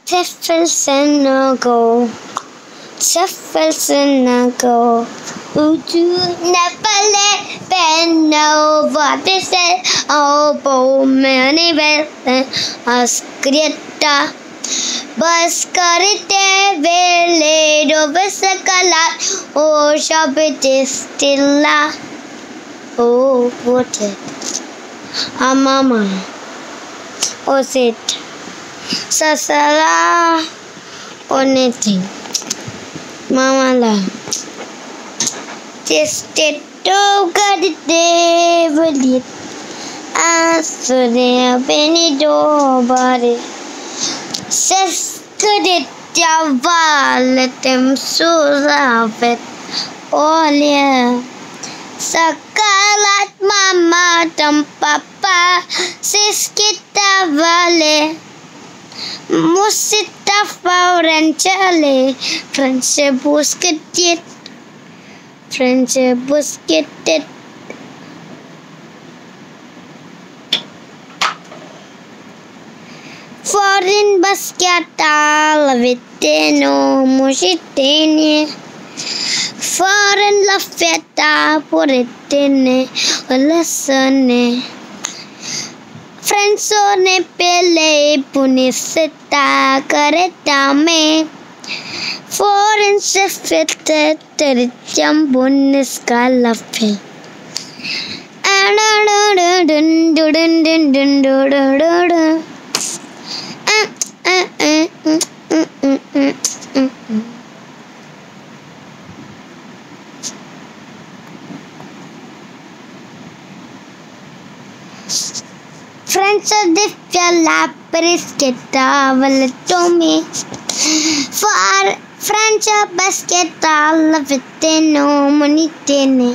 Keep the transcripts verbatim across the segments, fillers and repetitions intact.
Several sen ago, several sen ago, Uju never let Ben know what they said. Oh, boy, many well, Askrita. बस करते वेले डोब सकला ओ शब्द स्टिला ओ what it a mama was it sasala on anything mama la just it to get it devil as so they beni do body Seskedetja valetem susavet olje Sakalat mama dan papa Siskita vale Musita faurancale Franse busketit Franse busketit Foreign basketball viteno musitene Foreign la feta puretene lesone Frenzone pele puniseta careta me Foreign se fete teritiam bunis calafe Dun dun dun dun dun dun dun Friends of the fella perisketa valetome For French basketa laveteno monitene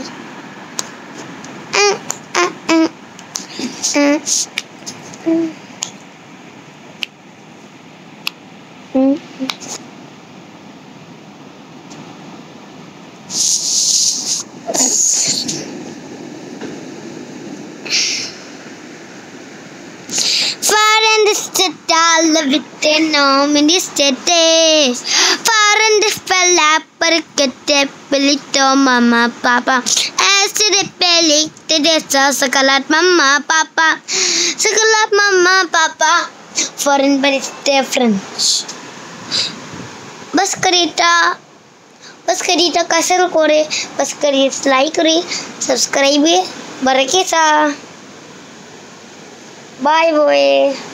Foreign stella viteno ministete Foreign fella perché pelito mama papa Essere pelite desa sekalat mama papa Sekalat mama papa Foreign bariste French बस करीता बस करीता कैसे करे बस करिए like करे subscribe बरके सा बाय बाय